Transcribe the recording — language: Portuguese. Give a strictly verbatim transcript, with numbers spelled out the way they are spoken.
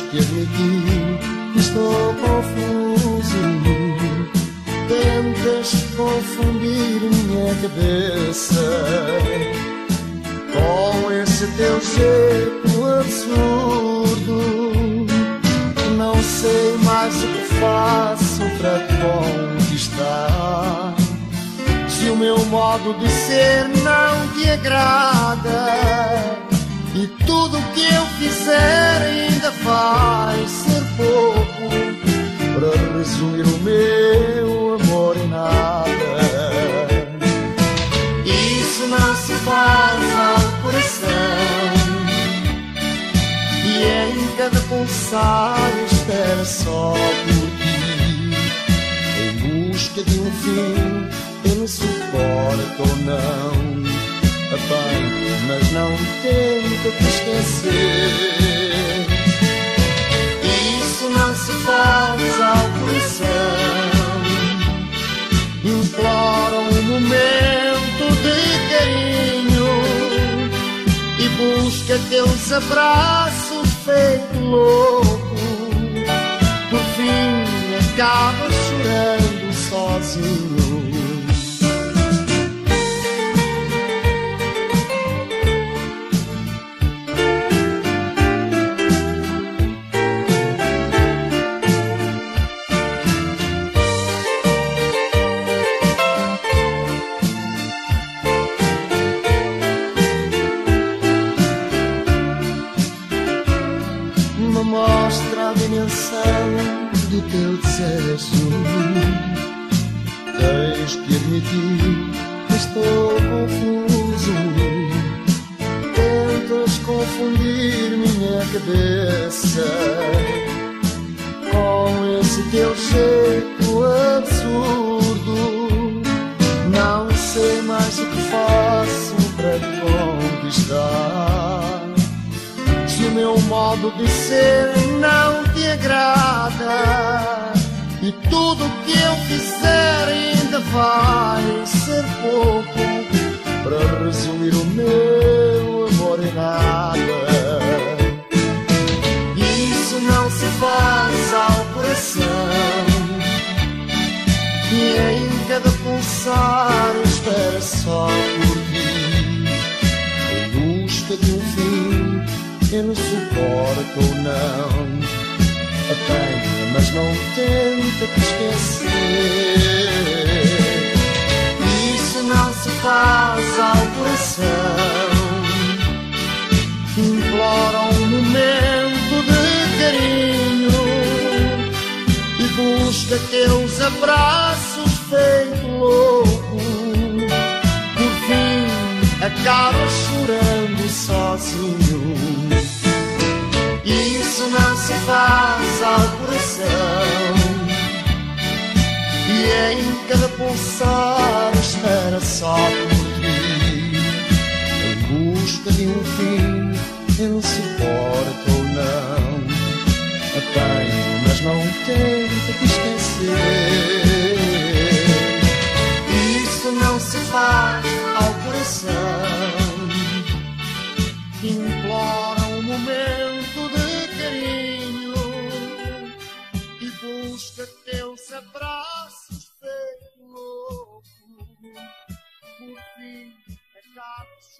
que admitir que estou confuso. Tentas confundir minha cabeça com esse teu jeito absurdo. Não sei mais o que faço para te conquistar, se o meu modo de ser não te agrada, e tudo o que eu fizer ainda vai ser pouco para resumir o meu amor em nada. Isso não se faz ao coração, e em cada pulsar espera só por ti, em busca de um fim que me suporta ou não. Bem, mas não tento te esquecer. Isso não se faz ao coração. Implora um momento de carinho e busca teus abraços feito louco. Por fim acaba chorando sozinho. Mostra a dimensão do teu desejo. Tens que admitir que estou confuso. Tentas confundir minha cabeça com esse teu jeito absurdo. Não sei mais o que faço para te conquistar, se o meu modo de ser não te agrada, e tudo o que eu fizer ainda vai ser pouco para resumir o meu amor em nada. Isso não se faz ao coração, e em cada pulsar espera só por ti, em busca de um fim que nos suporta ou não. Apanha, mas não tenta te esquecer. Isso não se faz ao coração. Implora um momento de carinho e busca teus abraços feito louco. Por fim acaba chorando sozinho. Isso não se faz ao coração, e em cada pulsar espera só por ti, em busca de um fim que não suporta ou não. Apanha, mas não tenta te esquecer. Isso não se faz ao coração. Implora um momento de carinho e busca teus abraços feito louco. Por fim acaba